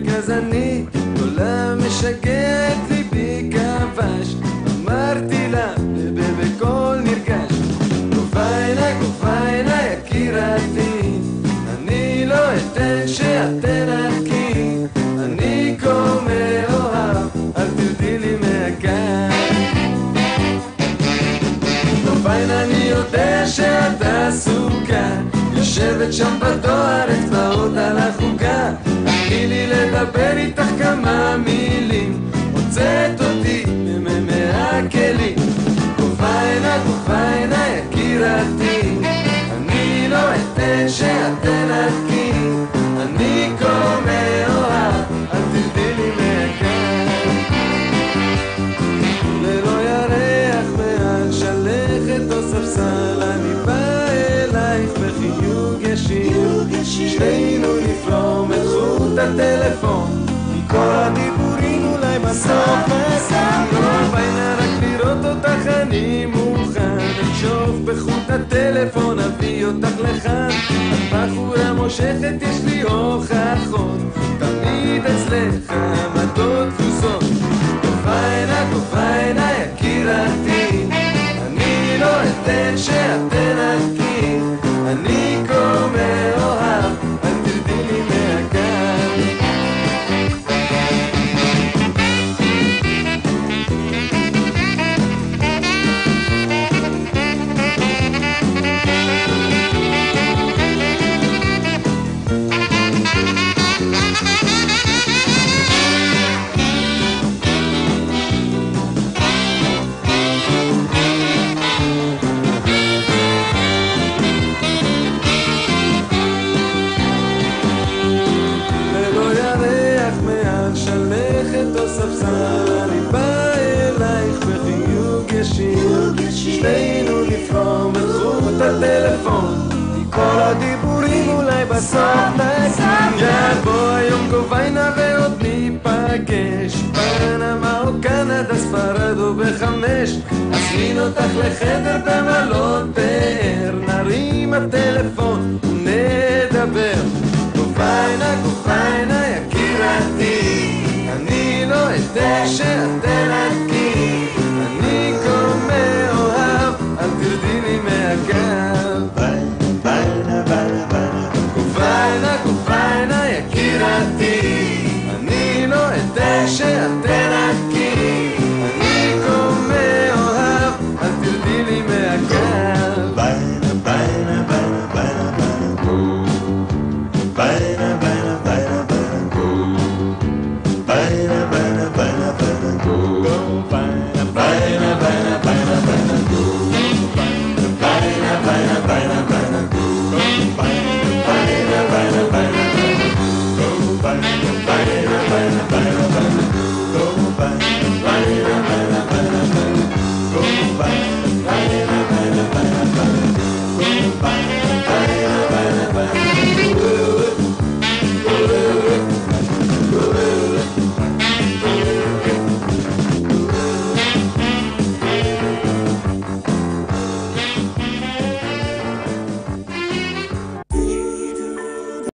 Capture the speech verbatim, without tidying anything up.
במרכז אני, עולם משגע את ליבי כבש, אמרתי לה בקול נרגש, גופיינה גופיינה יקירתי, אני לא אתן שאת תנתקי, אני כה מאוהב, אל תרדי לי מהקו. גופיינה אני יודע שאת עסוקה, יושבת שם בדואר אצבעות על החוקה, תני לי לדבר איתך כמה מילים, הוצאת אותי מהכלים. גופיינה גופיינה יקירתי, אני לא אתן שאת תנתקי, אני כה מאוהב, אל תרדי לי מהקו. ללא ירח מעל שלכת או ספסל, אני בא אלייך בחיוג ישיר, שנינו נפרום את חוט הטלפון, מכל הדיבורים אולי בסוף נסיר. גופיינה רק לראות אותך אני מוכן, אשוף בחוט הטלפון אביא אותך לכאן, את בחורה מושכת יש לי הוכחות, תמיד אצלך עמדות דפוסות. גופיינה גופיינה יקירתי, אני לא אתן שאת תנתקי, אני כה מאוהב, אל תרדי לי מהקו. אני בא אלייך בחיוג ישיר, שנינו נפרום את חוט הטלפון, מכל הדיבורים אולי בסוף נגיד. יבוא היום גופיינה ועוד ניפגש, פנמה או קנדה ספרד או בחמש, אזמין אותך לחדר במלון פאר, נרים הטלפון ונדבר. גופיינה גופיינה יקירתי, אני לא אתן שאת תנתקי, אני כה מאוהב, אל תרדי לי מהקו. גופיינה גופיינה יקירתי, אני לא אתן שאת תנתקי, אני כה מאוהב, אל תרדי לי מהקו. Go